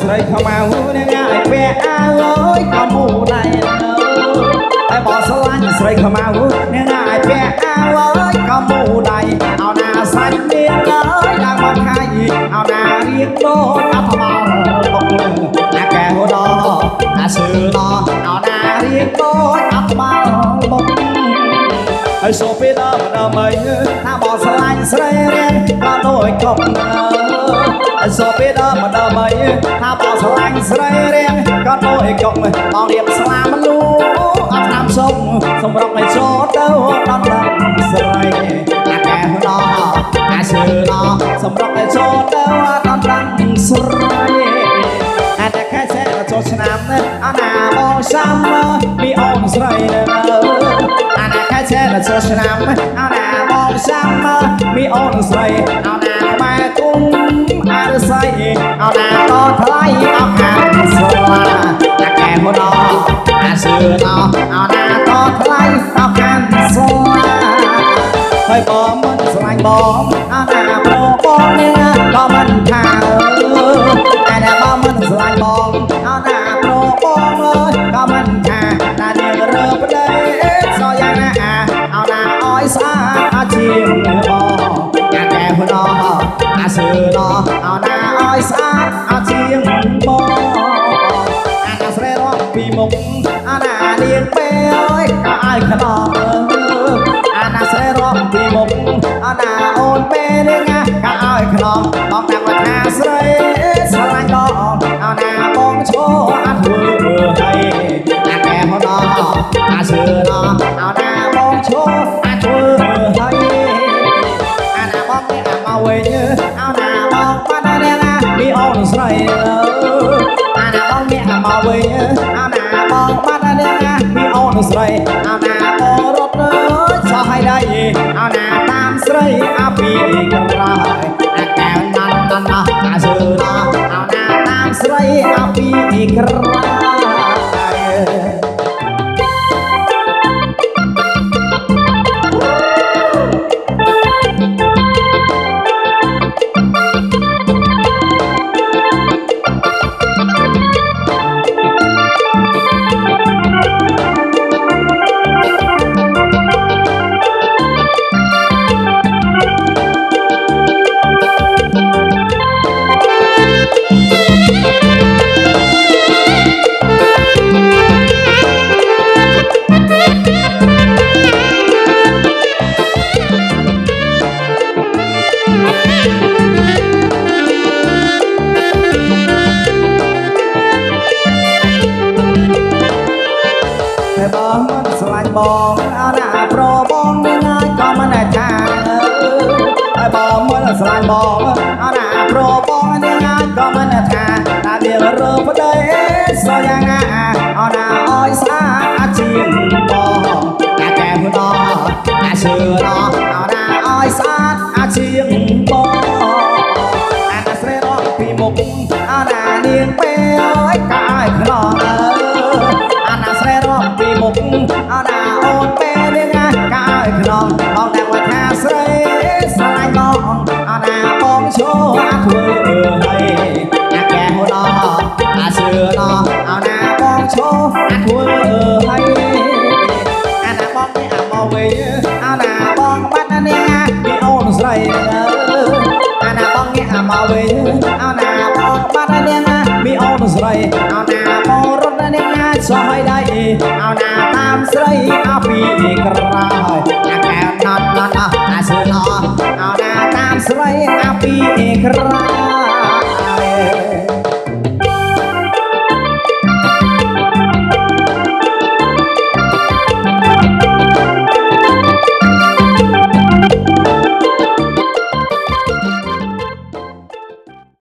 ស្រីខ្មៅនឹងឲ្យពាក់អាវអើយក៏មូដៃតែបងស្រឡាញ់ស្រីខ្មៅនឹងឲ្យពាក់អាវអើយក៏មូដៃเอาណាសាច់នាងអើយឡើងមកខាយเอาណារៀងដូចអត់ថ្មបុកអាកែវដអាសឺដเอาណារៀងដូចអត់ថ្មបុកហើយសូពេលដល់ម្ដងមើលថាបងស្រឡាញ់ស្រីរៀងក៏ដូចកុកហើយសូពេលដល់ម្ដងមើលថាបងស្រឡាញ់ស្រីរៀងក៏ដូចកុកបងរៀបស្លាមលូអត់តាមសុំសម្រាប់ឲ្យចូលទៅដល់ដល់ស្រីអាកែវដអាសឺដសម្រាប់ឲ្យចូលទៅដល់ដល់ស្រីអាតែខែសេចូលឆ្នាំអាណាបងសាំពីអូនស្រីអាណាខែសេចូលឆ្នាំអាណាបងសាំពីអូនស្រីអាណាម៉ែគុំអារស័យអាណាតថ្លៃអស់ខាងស្លាអាកែវដអាសឺដអាណាតថ្លៃអស់ខាងស្លាហើយបងមិនស្រឡាញ់បងអាណាប្របងនេះក៏មិនថាអាណាបងមិនស្រឡាញ់បងអាណាប្របងអើយក៏មិនថាតែនាងរើប្តីសោយ៉ាងណាអាណាអោយស្អាតអាជាងបងអាកែវដអាសឺដអាណាអោយស្អាតអាជាងបងអាណាស្រីរកពីមុខអាណានាងពេលអើយក៏ឲ្យខ្នងអាណាស្រីរកពីមុខអាណាអូនពេលនេះក៏ឲ្យខ្នងបងតែថាស្រីស្រឡាញ់បងអាណាបងឈរអត់ធ្វើហើយអាកែវដអាសឺដអាណាបងឈរអត់ធ្វើហើយអាណាបងនេះមកវិញអាណាបងបាត់នាងពីអូនស្រីអាណាបងនេះមកវិញអាណាបងបាត់នាងពីអូនស្រីអាណាបងរត់សោះឲ្យដែរអាណាតាមស្រីអាពីក្រោយអាកែវណាន់ណាស់អាសឺណាអាណាតាមស្រីអាពីក្រោយបងអាណាប្របងនឹងហើយក៏មិនថាហើយបងមិនស្រឡាញ់បងអាណាប្របងនឹងហើយក៏មិនថាតែវារើប្តីសោះយ៉ាងណាអាណាអោយស្អាតអាជាងបងអាកែវដអាសឺដអាណាអោយស្អាតអាជាងបងអាណាស្រីរកពីមុខអាណានាងពេលអើយក៏ឲ្យខ្នងអាណាស្រីរកពីមុខអាណាអូនពេលនេះក៏ឲ្យខ្នងបងតែថាស្រីស្រឡាញ់បងអាណាបងឈរអាធ្វើហើយអាកែវដអាសឺដអាណាបងឈរអាធ្វើហើយអាណាបងនេះមកវិញអាណាបងបាត់នាងពីអូនស្រីអាណាបងនេះមកវិញអាណាបងបាត់នាងពីអូនស្រីអាណាបងរត់នាងសោះឲ្យដែរអាណាតាមស្រីអាពីក្រោយអាកែវណាត់ណាស់អាសឺដអាណាតាមស្រីអាពីក្រោយ